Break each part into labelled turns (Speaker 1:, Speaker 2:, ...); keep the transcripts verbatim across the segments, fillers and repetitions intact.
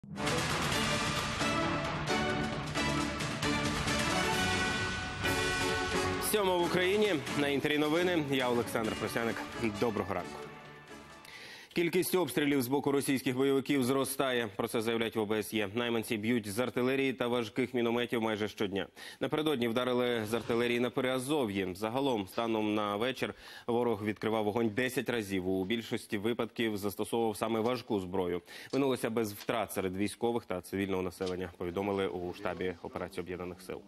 Speaker 1: Сьома в Україні. На Інтері новини. Я Олександр Просяник. Доброго ранку. Кількість обстрілів з боку російських бойовиків зростає. Про це заявляють в О Б С Є. Найманці б'ють з артилерії та важких мінометів майже щодня. Напередодні вдарили з артилерії на Приазов'ї. Загалом, станом на вечір, ворог відкривав вогонь десять разів. У більшості випадків застосовував саме важку зброю. Минулося без втрат серед військових та цивільного населення, повідомили у штабі операції Об'єднаних сил.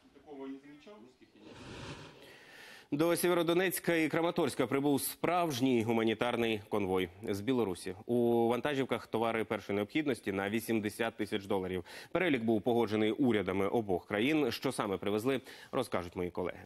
Speaker 1: До Сєвєродонецька і Краматорська прибув справжній гуманітарний конвой з Білорусі. У вантажівках товари першої необхідності на вісімдесят тисяч доларів. Перелік був погоджений урядами обох країн. Що саме привезли, розкажуть мої колеги.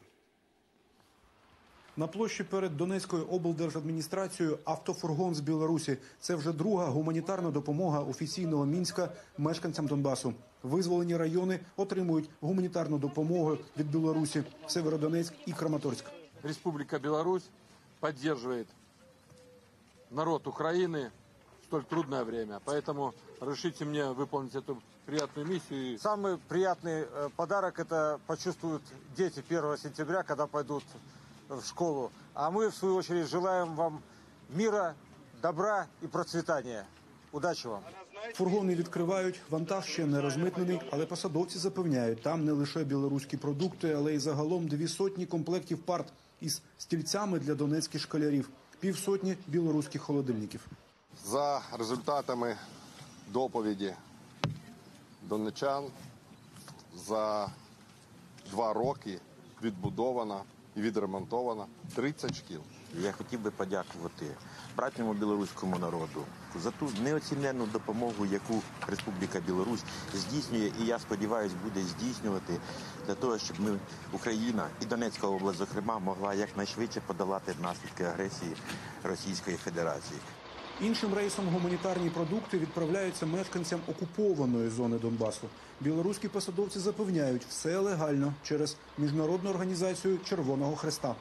Speaker 2: На площі перед Донецькою облдержадміністрацією автофургон з Білорусі. Це вже друга гуманітарна допомога офіційного Мінська мешканцям Донбасу. Визволені райони отримують гуманітарну допомогу від Білорусі. Сєвєродонецьк і Краматорськ.
Speaker 3: Республика Беларусь поддерживает народ Украины в столь трудное время. Поэтому разрешите мне выполнить эту приятную миссию.
Speaker 4: Самый приятный подарок это почувствуют дети первого сентября, когда пойдут в школу. А мы, в свою очередь, желаем вам мира, добра и процветания. Удачи вам!
Speaker 2: Фургони відкривають, вантаж ще не розмитнений, але посадовці запевняють, там не лише білоруські продукти, але й загалом дві сотні комплектів парт із стільцями для донецьких школярів, півсотні білоруських холодильників.
Speaker 5: За результатами доповіді донечан за два роки відбудовано і відремонтовано тридцять шкіл.
Speaker 6: Я хотів би подякувати братньому білоруському народу за ту неоціненну допомогу, яку Республіка Білорусь здійснює, і я сподіваюся, буде здійснювати для того, щоб ми, Україна і Донецька область, зокрема, могла якнайшвидше подолати наслідки агресії Російської Федерації.
Speaker 2: Іншим рейсом гуманітарні продукти відправляються мешканцям окупованої зони Донбасу. Білоруські посадовці запевняють, все легально через Міжнародну організацію Червоного Хреста.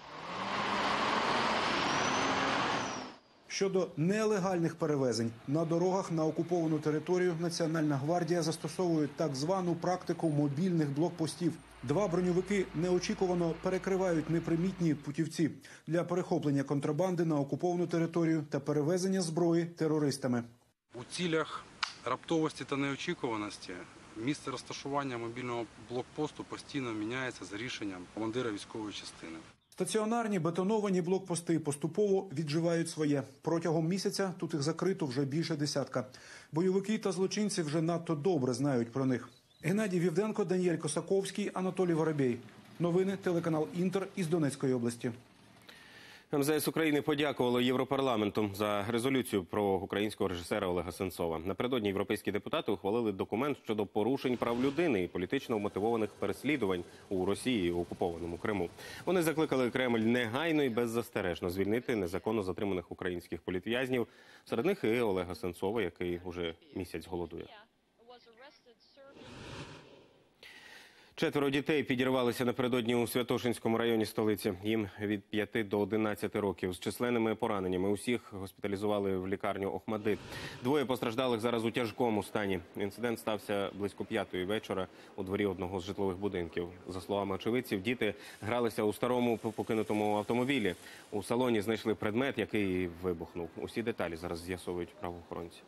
Speaker 2: Щодо нелегальних перевезень, на дорогах на окуповану територію Національна гвардія застосовує так звану практику мобільних блокпостів. Два броньовики неочікувано перекривають непримітні путівці для перехоплення контрабанди на окуповану територію та перевезення зброї терористами.
Speaker 7: У цілях раптовості та неочікуваності місце розташування мобільного блокпосту постійно міняється за рішенням командира військової частини.
Speaker 2: Стаціонарні бетоновані блокпости поступово відживають своє. Протягом місяця тут їх закрито вже більше десятка. Бойовики та злочинці вже надто добре знають про них. Геннадій Вівденко, Даніель Косаковський, Анатолій Воробей. Новини, телеканал «Інтер» із Донецької області.
Speaker 1: Ем Зе Ес України подякувало Європарламенту за резолюцію про українського режисера Олега Сенцова. Напередодні європейські депутати ухвалили документ щодо порушень прав людини і політично мотивованих переслідувань у Росії і окупованому Криму. Вони закликали Кремль негайно і беззастережно звільнити незаконно затриманих українських політв'язнів. Серед них і Олега Сенцова, який уже місяць голодує. Четверо дітей підірвалися напередодні у Святошинському районі столиці. Їм від п'яти до одинадцяти років. З численними пораненнями. Усіх госпіталізували в лікарню Охмадит. Двоє постраждалих зараз у тяжкому стані. Інцидент стався близько п'ятої вечора у дворі одного з житлових будинків. За словами очевидців, діти гралися у старому покинутому автомобілі. У салоні знайшли предмет, який вибухнув. Усі деталі зараз з'ясовують правоохоронці.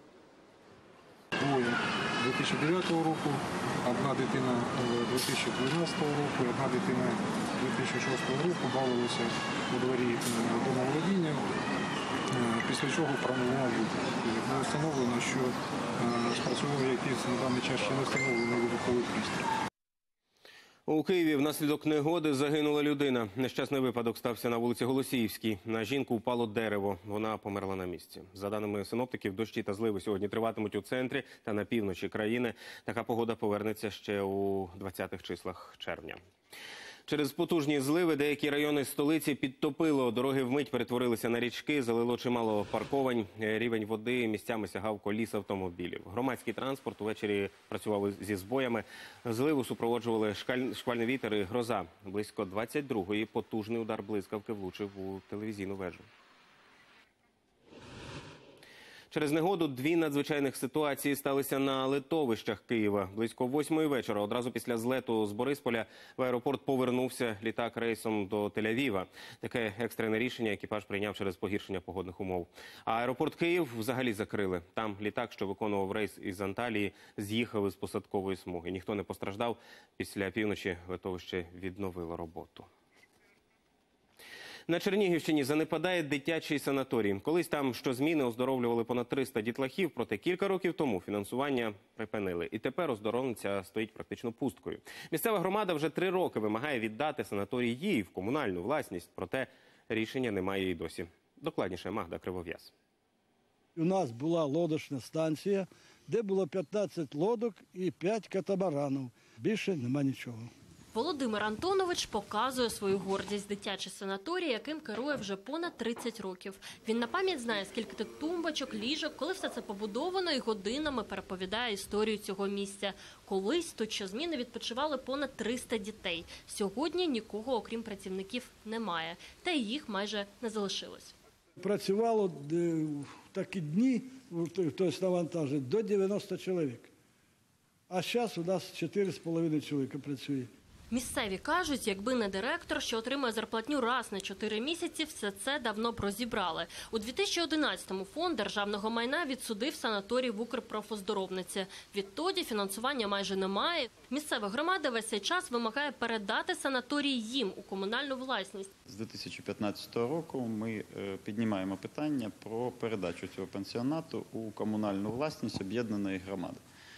Speaker 8: Двоє дві тисячі дев'ятого року, одна дитина дві тисячі дванадцятого року, одна дитина дві тисячі шостого року бавилися у дворі домоволодіння, після чого промовляв вибух. Було встановлено, що спрацював якийсь на даний час ще не встановлений вибуховий пристрій.
Speaker 1: У Києві внаслідок негоди загинула людина. Нещасний випадок стався на вулиці Голосіївській. На жінку впало дерево. Вона померла на місці. За даними синоптиків, дощі та зливи сьогодні триватимуть у центрі та на півночі країни. Така погода повернеться ще у двадцятих числах червня. Через потужні зливи деякі райони столиці підтопило. Дороги вмить перетворилися на річки, залило чимало парковань. Рівень води місцями сягав коліс автомобілів. Громадський транспорт увечері працював зі збоями. Зливу супроводжували шквальний вітер і гроза. Близько двадцять другої потужний удар блискавки влучив у телевізійну вежу. Через негоду дві надзвичайних ситуації сталися на литовищах Києва. Близько восьмої вечора, одразу після злету з Борисполя, в аеропорт повернувся літак рейсом до Тель-Авіва. Таке екстрене рішення екіпаж прийняв через погіршення погодних умов. А аеропорт Київ взагалі закрили. Там літак, що виконував рейс із Анталії, з'їхав із посадкової смуги. Ніхто не постраждав. Після півночі литовище відновило роботу. На Чернігівщині занепадає дитячий санаторій. Колись там щозміни оздоровлювали понад триста дітлахів, проте кілька років тому фінансування припинили. І тепер оздоровниця стоїть практично пусткою. Місцева громада вже три роки вимагає віддати санаторій їй в комунальну власність, проте рішення немає і досі. Докладніше Магда Кривов'яз.
Speaker 9: У нас була лодочна станція, де було п'ятнадцять лодок і п'ять катамаранів. Більше нема нічого.
Speaker 10: Володимир Антонович показує свою гордість. Дитячий санаторій, яким керує вже понад тридцять років. Він на пам'ять знає, скільки тут тумбочок, ліжок, коли все це побудовано, і годинами переповідає історію цього місця. Колись тут щозміни відпочивали понад триста дітей. Сьогодні нікого, окрім працівників, немає. Та й їх майже не залишилось.
Speaker 9: Працювало в такі дні, тобто навантаження, до дев'яноста чоловік. А зараз у нас чотири з половиною чоловіка працює.
Speaker 10: Місцеві кажуть, якби не директор, що отримує зарплатню раз на чотири місяці, все це давно б розібрали. У дві тисячі одинадцятому фонд державного майна відсудив санаторій в Укрпрофоздоровниці. Відтоді фінансування майже немає. Місцева громада весь цей час вимагає передати санаторій їм у комунальну власність.
Speaker 11: З дві тисячі п'ятнадцятого року ми піднімаємо питання про передачу цього пансіонату у комунальну власність об'єднаної громади.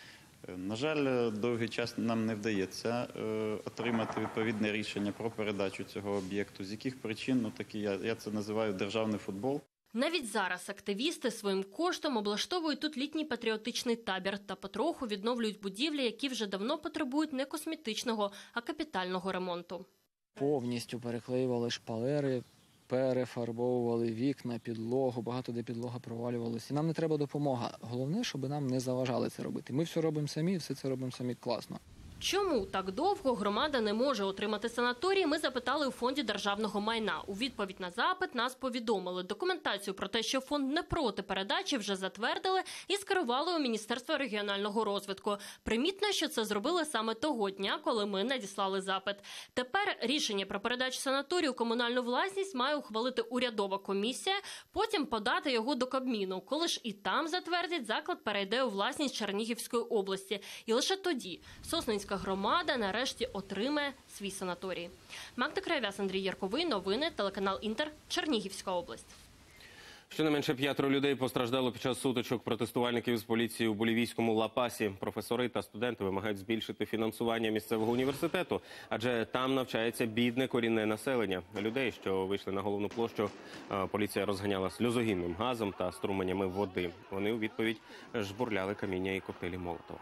Speaker 11: На жаль, довгий час нам не вдається отримати відповідне рішення про передачу цього об'єкту. З яких причин? Ну, такі, я, я це називаю державний футбол.
Speaker 10: Навіть зараз активісти своїм коштом облаштовують тут літній патріотичний табір та потроху відновлюють будівлі, які вже давно потребують не косметичного, а капітального ремонту.
Speaker 12: Повністю переклеювали шпалери, перефарбовували вікна, підлогу, багато де підлога провалювалася. І нам не треба допомога. Головне, щоб нам не заважали це робити. Ми все робимо самі, все це робимо самі класно.
Speaker 10: Чому так довго громада не може отримати санаторій, ми запитали у фонді державного майна. У відповідь на запит нас повідомили. Документацію про те, що фонд не проти передачі, вже затвердили і скерували у Міністерство регіонального розвитку. Примітно, що це зробили саме того дня, коли ми надіслали запит. Тепер рішення про передачу санаторію у комунальну власність має ухвалити урядова комісія, потім подати його до Кабміну. Коли ж і там затвердять, заклад перейде у власність Чернігівської області. І лише тоді Сосненська громада нарешті отримає свій санаторій. Магда Кривов'яз, Андрій Ярковий. Новини. Телеканал Інтер. Чернігівська область.
Speaker 1: Щонайменше п'ятеро людей постраждало під час сутичок протестувальників з поліцією у болівійському Ла-Пасі. Професори та студенти вимагають збільшити фінансування місцевого університету, адже там навчається бідне корінне населення. Людей, що вийшли на головну площу, поліція розганяла сльозогінним газом та струменями води. Вони у відповідь жбурляли каміння і коктейлі Молотова.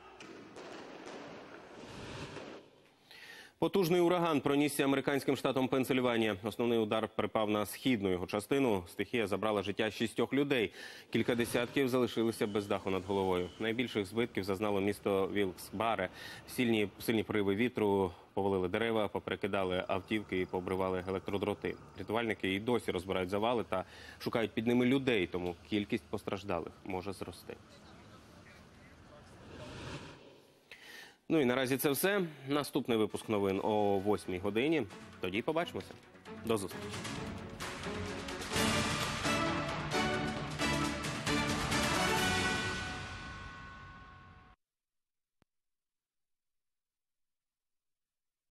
Speaker 1: Потужний ураган пронісся американським штатом Пенсильванія. Основний удар припав на східну його частину. Стихія забрала життя шістьох людей. Кілька десятків залишилися без даху над головою. Найбільших збитків зазнало місто Вілкс-Баре. Сильні, сильні пориви вітру повалили дерева, поперекидали автівки і пообривали електродроти. Рятувальники і досі розбирають завали та шукають під ними людей, тому кількість постраждалих може зрости. Ну і наразі це все. Наступний випуск новин о восьмій годині. Тоді побачимося. До зустрічі.